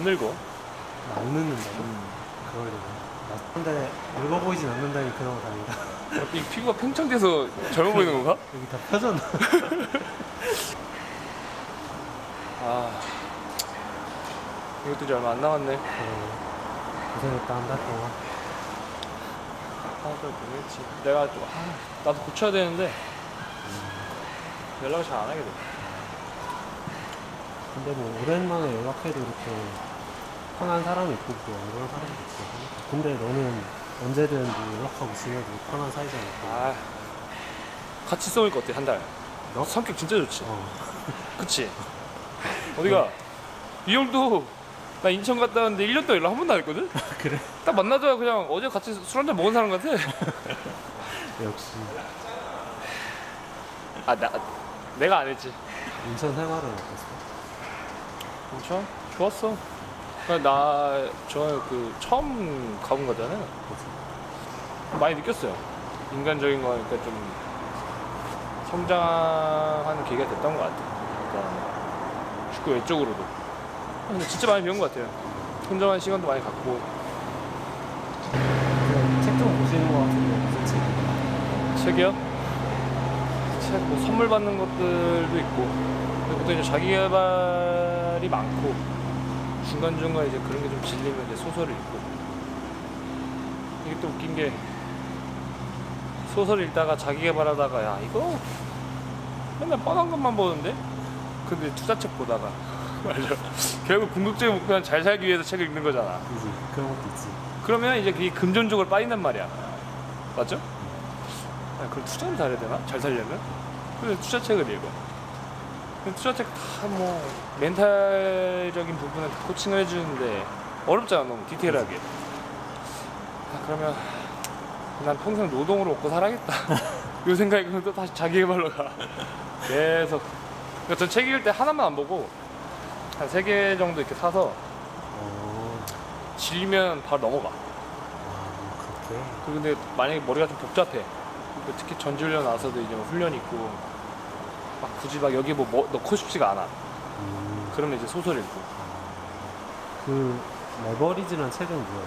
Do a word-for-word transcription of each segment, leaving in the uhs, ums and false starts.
안 늙어. 안 늙는다고? 음. 그러려고. 근데 늙어 보이진 않는다니 그나마 다행이다. 이 피부가 팽창돼서 젊어 보이는 건가? 여기 다 펴졌나? 아, 이것도 이제 얼마 안 남았네. 어, 고생했다 한 달 동안. 한 달 보냈지. 내가 좀 아, 나도 고쳐야 되는데 연락을 잘 안 하게 돼. 근데 뭐 오랜만에 연락해도 이렇게 편한 사람이 있고 또 안 그런 사람이 있고. 근데 너는 언제든 뭐 연락하고 지내도 편한 사이잖아. 아, 같이 써니까 어때? 한 달. 너? 성격 진짜 좋지. 어. 그치? 어디가? 이 형도 나 인천 갔다 왔는데 일 년 동안 연락 한 번도 안 했거든? 그래? 딱 만나자 그냥 어제 같이 술 한잔 먹은 사람 같아. 역시 아, 나 내가 안 했지. 인천 생활은 어땠어? 인천? 좋았어. 나, 저, 그, 처음 가본 거잖아요. 그치? 많이 느꼈어요. 인간적인 거니까 좀 성장하는 계기가 됐던 것 같아요. 일단 축구 외적으로도. 근데 진짜 많이 배운 것 같아요. 혼자만 시간도 많이 갖고. 책 좀 보시는 거 같은데 무슨 책? 책이요? 책, 뭐 선물 받는 것들도 있고. 근데 보통 이제 자기 개발이 많고, 중간중간 이제 그런 게 좀 질리면 이제 소설을 읽고. 이게 또 웃긴 게, 소설 읽다가 자기 개발하다가, 야, 이거 맨날 뻔한 것만 보는데? 근데 투자책 보다가. 맞아. 결국 궁극적인 목표는 잘 살기 위해서 책을 읽는 거잖아. 그지? 그런 것도 있지. 그러면 이제 그게 금전적으로 빠진단 말이야. 맞죠? 아, 그럼 투자를 잘해야 되나? 잘 살려면? 그래서 투자책을 읽어. 근데 투자책 다 뭐 멘탈적인 부분에 다 코칭을 해주는데 어렵잖아, 너무 디테일하게. 아, 그러면 난 평생 노동으로 먹고 살아야겠다. 이 생각이 그럼 또 다시 자기 개발로 가. 계속. 그러니까 전 책 읽을 때 하나만 안 보고 한 세 개 정도 이렇게 사서 어. 질리면 바로 넘어가. 아, 그렇게? 근데 만약에 머리가 좀 복잡해. 특히 전지훈련 나서도 이제 뭐 훈련이 있고 막 굳이 막 여기 뭐, 뭐 넣고 싶지가 않아. 음. 그러면 이제 소설 읽고. 그 레버리지란 책은 뭐야?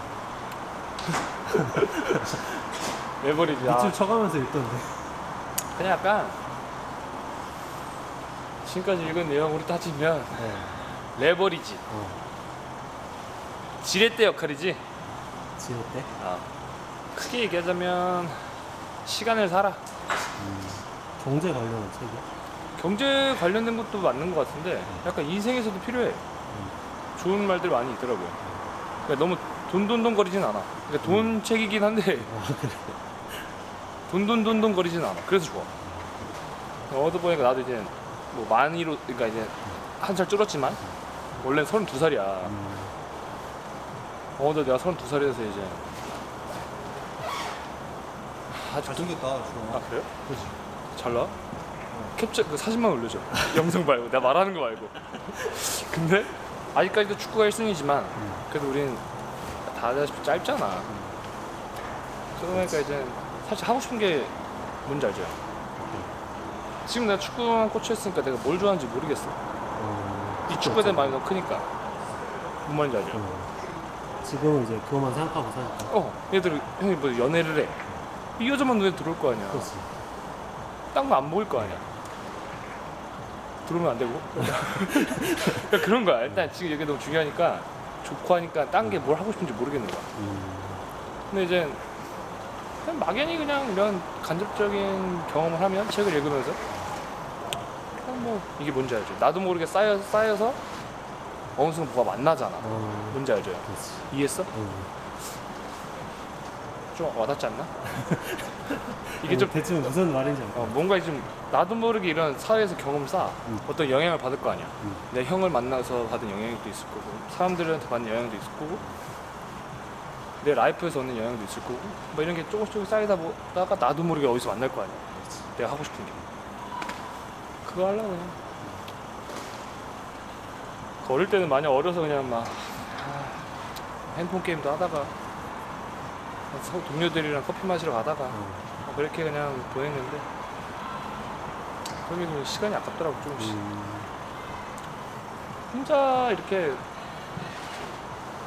레버리지. 밑줄 아, 쳐가면서 읽던데. 그냥 약간 지금까지 읽은 내용으로 따지면 네. 레버리지. 어. 지렛대 역할이지. 지낼 때? 아, 크게 얘기하자면 시간을 살아. 음. 경제 관련한 책이야? 경제 관련된 것도 맞는 것 같은데 약간 인생에서도 필요해. 좋은 말들 많이 있더라고요. 그러니까 너무 돈돈돈 거리진 않아. 그러니까 돈 음. 책이긴 한데 아, 그래? 돈돈돈돈 거리진 않아. 그래서 좋아. 어디 보니까 나도 이제 뭐 많이로, 그러니까 이제 한 살 줄었지만 원래 서른두 살이야. 음. 어제 내가 서른두 살이라서 이제 아직 잘생겼다, 주영아. 아 그래요? 그지. 잘 나와? 캡처 그 사진만 올려줘. 영상 말고 내가 말하는 거 말고. 근데 아직까지도 축구가 일 순위지만 그래도 우린 다 아다시피 짧잖아. 그러니까 이제 사실 하고 싶은 게 뭔지 알죠? 지금 내가 축구만 코치했으니까 내가 뭘 좋아하는지 모르겠어. 어. 이 축구에 대한 마음이 너무 크니까. 뭔 말인지 알죠? 어. 지금은 이제 그것만 생각하고 사니까. 어, 얘들 형이 뭐 연애를 해. 이 여자만 눈에 들어올 거 아니야. 그렇지. 딴 거 안 보일 거 아니야. 들어오면 안 되고. 그러니까 그런 거야. 일단 지금 이게 너무 중요하니까 좋고 하니까 딴 게 뭘 하고 싶은지 모르겠는 거야. 음. 근데 이제 그냥 막연히 그냥 이런 간접적인 경험을 하면 책을 읽으면서 그냥 뭐 이게 뭔지 알죠? 나도 모르게 쌓여, 쌓여서 어느 순간 뭐가 만나잖아. 어. 뭔지 알죠? 그렇지. 이해했어? 어. 좀 와닿지 않나? 이게 어, 좀 대충 무슨 말인지 알것 어, 같아. 뭔가 좀 나도 모르게 이런 사회에서 경험을 쌓아. 음. 어떤 영향을 받을 거 아니야. 음. 내 형을 만나서 받은 영향도 있을 거고 사람들한테 받는 영향도 있을 거고 내 라이프에서 얻는 영향도 있을 거고 뭐 이런 게 조금씩 조금씩 쌓이다 보다가 나도 모르게 어디서 만날 거 아니야. 그렇지. 내가 하고 싶은 게 그거 하려고 그냥. 그 어릴 때는 많이 어려서 그냥 막 아, 핸드폰 게임도 하다가 서- 동료들이랑 커피 마시러 가다가 어. 뭐 그렇게 그냥 보냈는데 그게 좀 시간이 아깝더라고 조금씩. 음. 혼자 이렇게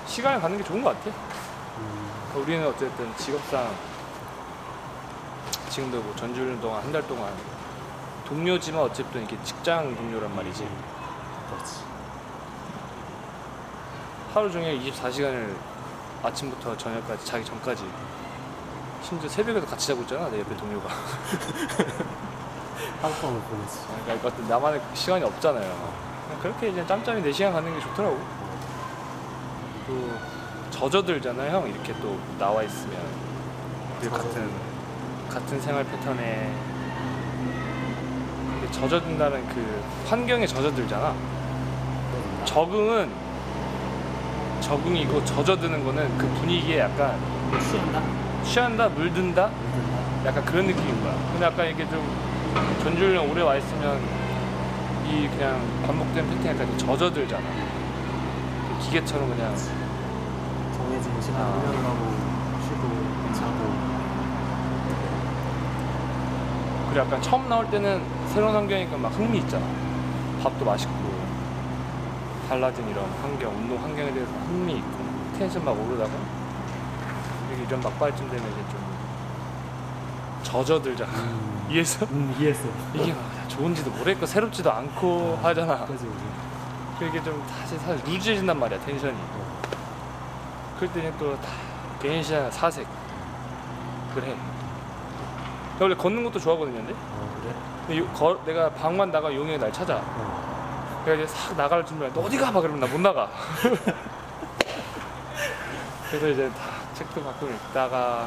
시간을 갖는 게 좋은 것 같아. 음, 우리는 어쨌든 직업상 지금도 뭐 전주훈련 동안 한 달 동안 동료지만 어쨌든 이게 직장 동료란 말이지. 그렇지. 하루 종일 이십사 시간을 아침부터 저녁까지 자기 전까지 심지어 새벽에도 같이 자고 있잖아 내 옆에 동료가. 하룻밤을 보냈어. 그러니까 어떤 나만의 시간이 없잖아요. 그렇게 이제 짬짬이 내 시간 갖는 게 좋더라고. 또 젖어들잖아요 형 이렇게 또 나와 있으면 늘 같은 같은 생활 패턴에 근데 젖어든다는 그 환경에 젖어들잖아. 적응은 적응이고 젖어드는 거는 그 분위기에 약간 취한다? 취한다 물든다 힘든다? 약간 그런 느낌인 거야. 근데 약간 이게 좀 전주훈련 오래 와 있으면 이 그냥 반복된 패턴에 약간 젖어들잖아. 기계처럼 그냥 정해진 시간에 아. 훈련을 하고 쉬고 자고. 그리고 약간 처음 나올 때는 새로운 환경이니까 막 흥미 있잖아. 밥도 맛있고 달라진 이런 환경, 운동 환경에 대해서 흥미 있고 텐션 막 오르다가 이렇게 이런 막바지쯤 되면 이제 좀 젖어들잖아. 음, 이해했어? 음 이해했어. 이게 막 좋은지도 모르겠고 새롭지도 않고 하잖아. 그지 그지. 그게 좀 다시 사실 루즈해진단 말이야 텐션이. 그럴 때는 또 다 개인 시간 사색 그래. 나 원래 걷는 것도 좋아하거든요. 근데, 어 그래? 근데 요- 거- 내가 방만 나가 용이 날 찾아. 어. 그래서 이제 싹 나갈 준비하는데 어디 가? 막 그러면 나 못 나가. 그래서 이제 다 책도 가끔 읽다가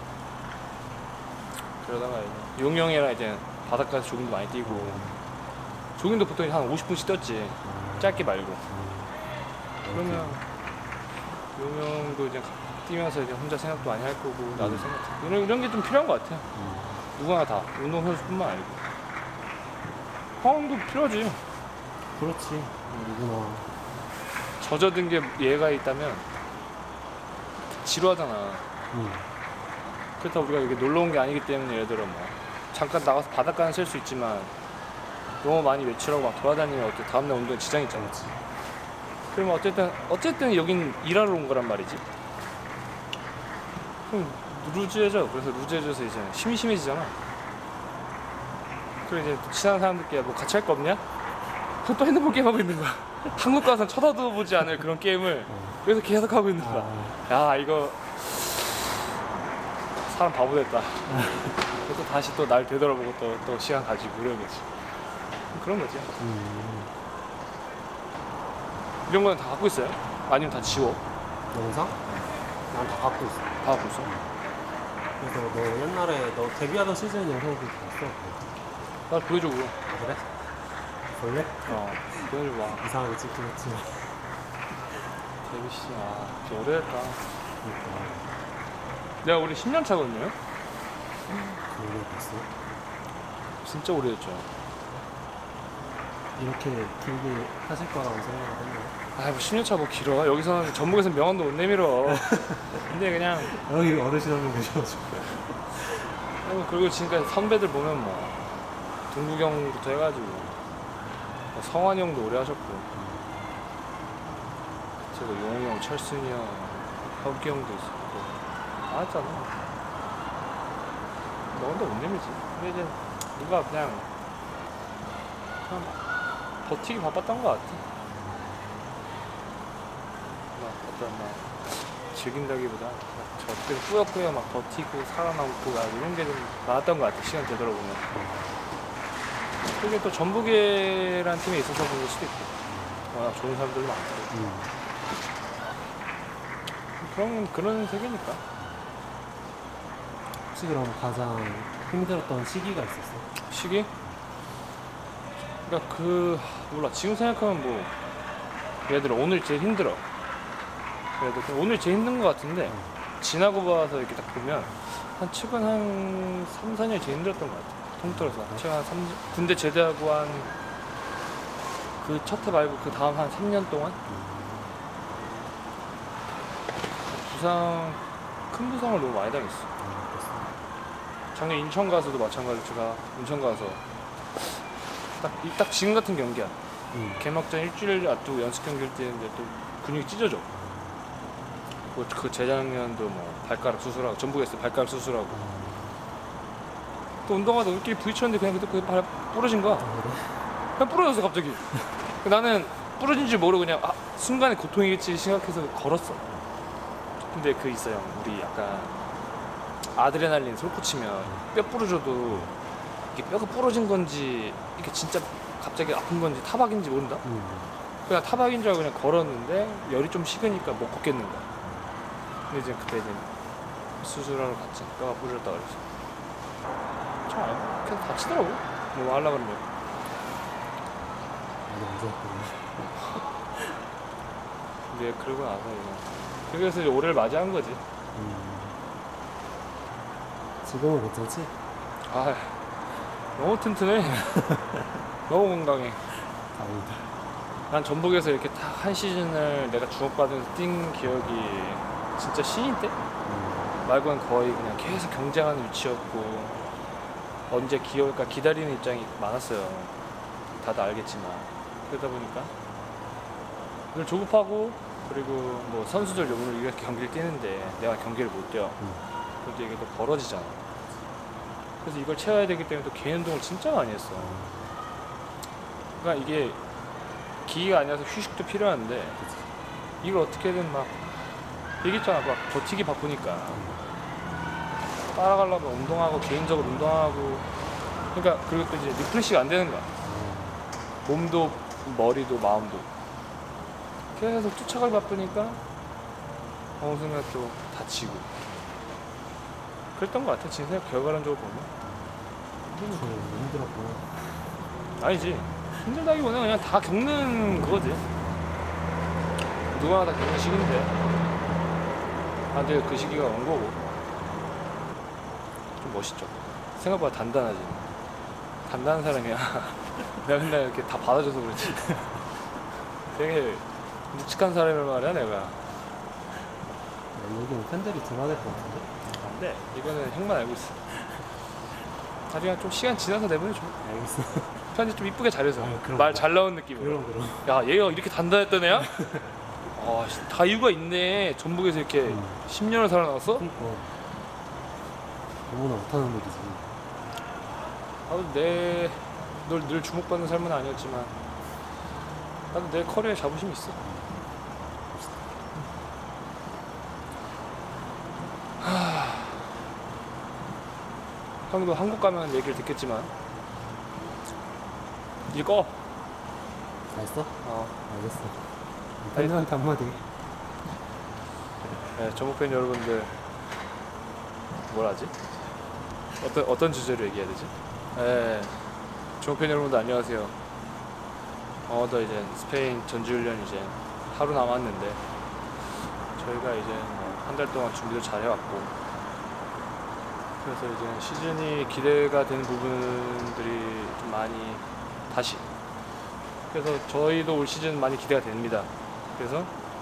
그러다가 이제 용이 형이랑 이제 바닷가에서 조깅도 많이 뛰고 조깅도 보통 한 오십 분씩 뛰었지. 짧게 말고. 그러면 용이 형도 이제 뛰면서 이제 혼자 생각도 많이 할 거고 나도 생각하고 이런, 이런 게 좀 필요한 것 같아. 음. 누구나 다 운동선수뿐만 아니고 형도 필요하지. 그렇지. 누구나. 젖어든 게 얘가 있다면 지루하잖아. 음. 그렇다고 우리가 여기 놀러 온 게 아니기 때문에 예를 들어 뭐 잠깐 나가서 바닷가는 쓸 수 있지만 너무 많이 외출하고 막 돌아다니면 어때 다음날 운동에 지장이 있잖아. 그렇지. 그러면 어쨌든 어쨌든 여긴 일하러 온 거란 말이지. 그럼 루즈해져. 그래서 루즈해져서 이제 심심해지잖아. 그리고 이제 또 친한 사람들끼리 뭐 같이 할 거 없냐? 그럼 또 핸드폰 게임 하고 있는 거야. 한국 가서 쳐다도 보지 않을 그런 게임을 어. 그래서 계속 하고 있는 거야. 아, 야 이거 사람 바보 됐다. 그래서 다시 또 날 되돌아보고 또, 또 시간 가지고 그런 거지. 그런 거지. 음. 이런 거는 다 갖고 있어요? 아니면 다 지워? 영상? 난 다 갖고 있어. 다 갖고 있어? 그래서 너 옛날에 너 데뷔하던 시즌 영상도 봤어? 나 보여줘 그거. 아, 그래? 볼래? 어 보여줘 봐. 이상하게 찍긴 했지만. 데뷔 씨, 아 진짜 오래됐다. 그러니까 내가 우리 십 년 차거든요? 그걸 봤어. 진짜 오래됐죠. 이렇게 길게 하실 거라고 생각을 했나요? 아, 뭐 십 년 차 뭐 길어. 여기서는 전북에서 명언도 못 내밀어. 근데 그냥 여기 어르신 한 분 계셔가지고. 아이고, 그리고 지금까지 선배들 보면 뭐 동국이 형부터 해가지고 뭐 성환이 형도 오래 하셨고 제가 용호 형, 철순이 형, 혁기 형도 있었고 많았잖아. 명언도 못 내밀지. 근데 이제 누가 그냥 그냥 버티기 바빴던 것 같아. 막 어떤 막 즐긴다기보다 저 그때 꾸역꾸역 막 버티고 살아남고 막 이런 게 좀 많았던 것 같아. 시간 되돌아보면. 그게 또 전북이라는 팀에 있어서 그럴 수도 있고 워낙 좋은 사람들도 많고 음. 그런 그런 세계니까. 혹시 그럼 가장 힘들었던 시기가 있었어? 시기? 그러니까 그 몰라 지금 생각하면 뭐 예를 들어 오늘 제일 힘들어. 그래도 그냥 오늘 제일 힘든 것 같은데 지나고 봐서 이렇게 딱 보면 한 최근 한 삼, 사 년 제일 힘들었던 것 같아. 통틀어서 최근 한 삼, 군대 제대하고 한 그 첫 해 말고 그 다음 한 삼 년 동안 부상 큰 부상을 너무 많이 당했어. 아, 그랬어. 작년 인천 가서도 마찬가지로 제가 인천 가서 딱, 이- 딱 지금 같은 경기야. 음. 개막전 일주일 앞두고 연습 경기를 뛰는데 또 근육이 찢어져. 그, 그 재작년도 뭐 발가락 수술하고 전북에서 발가락 수술하고 또 운동하다 우리끼리 부딪혔는데 그냥 그때 그발 부러진 거야. 아, 그래? 그냥 부러졌어 갑자기. 나는 부러진 줄 모르고 그냥 아, 순간에 고통이겠지 생각해서 걸었어. 근데 그 있어요. 우리 약간 아드레날린 솟구치면 뼈 부러져도 이게 뼈가 부러진 건지 이게 진짜 갑자기 아픈 건지 타박인지 모른다. 음. 그냥 타박인 줄 알고 그냥 걸었는데 열이 좀 식으니까 못 걷겠는 거야. 근데 이제 그때 이제 수술하러 갔지. 뼈가 부러졌다 그랬어. 참 그냥 다치더라고. 뭐 하려고 그러면. 많이 안 좋았거든. 근데 그러고 나서 이제 그래서 이제 올해를 맞이한 거지. 음. 지금은 괜찮지? 아 너무 튼튼해. 너무 건강해. 다행이다. 난 전북에서 이렇게 딱 한 시즌을 내가 주목받으면서 뛴 기억이 진짜 신인 때 음. 말고는 거의 그냥 계속 경쟁하는 위치였고 언제 기어올까 기다리는 입장이 많았어요. 다들 알겠지만 그러다 보니까 늘 조급하고 그리고 뭐 선수들 오늘 이렇게 경기를 뛰는데 내가 경기를 못 뛰어. 음. 그래도 이게 또 벌어지잖아. 그래서 이걸 채워야 되기 때문에 또 개인 운동을 진짜 많이 했어. 그러니까 이게 기회가 아니라서 휴식도 필요한데 그치. 이걸 어떻게든 막 얘기했잖아. 막 버티기 바쁘니까 따라가려면 운동하고 개인적으로 운동하고 그러니까 그리고 또 이제 리프레시가 안 되는 거야. 음. 몸도 머리도 마음도 계속 쫓아가기 바쁘니까 어느 순간 또 다치고 그랬던 것 같아. 진짜 결과론적으로 보면 좀 힘들었구나. 아니지 힘들다기보다는 그냥 다 겪는 그거지. 누구나 다 겪는 시기인데 나한테 그 시기가 온 거고 좀 멋있죠. 생각보다 단단하지. 단단한 사람이야. 내가 맨날 이렇게 다 받아줘서 그렇지. 되게 묵직한 사람을 말이야 내가. 여기는 팬들이 드러날 것 같은데? 안돼. 이거는 형만 알고 있어. 나중에 좀 시간 지나서 내보내줘. 알겠어. 편집 좀 이쁘게 잘해서 아유, 그럼. 말 잘 나온 느낌으로. 그럼 그럼. 야 얘가 이렇게 단단했던 애야? 아, 씨, 다 이유가 있네. 전북에서 이렇게 음. 십 년을 살아남았어? 그러니까 너무나 못하는 일이지. 나도 내, 널 늘 주목받는 삶은 아니었지만 나도 내 커리어에 자부심이 있어. 하... 형도 한국 가면 얘기를 듣겠지만 이제 꺼. 다 했어? 어. 알겠어. 팬들한테 한마디. 네, 전북팬 여러분들 뭘 하지? 어떤 어떤 주제로 얘기해야 되지? 네, 전북팬 여러분들 안녕하세요. 어더 이제 스페인 전지훈련 이제 하루 남았는데 저희가 이제 뭐 한 달 동안 준비를 잘 해왔고 그래서 이제 시즌이 기대가 되는 부분들이 좀 많이 다시 그래서 저희도 올 시즌 많이 기대가 됩니다. 그래서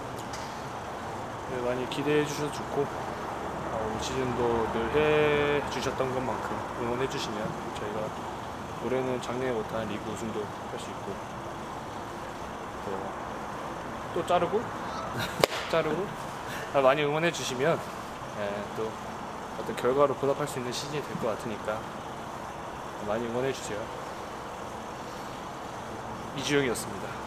네, 많이 기대해 주셔도 좋고 어, 올 시즌도 늘 해 주셨던 것만큼 응원해 주시면 저희가 올해는 작년에 못한 리그 우승도 할 수 있고 또, 또 자르고 자르고 아, 많이 응원해 주시면 예, 또 어떤 결과로 보답할 수 있는 시즌이 될 것 같으니까 많이 응원해 주세요. 이주영이었습니다.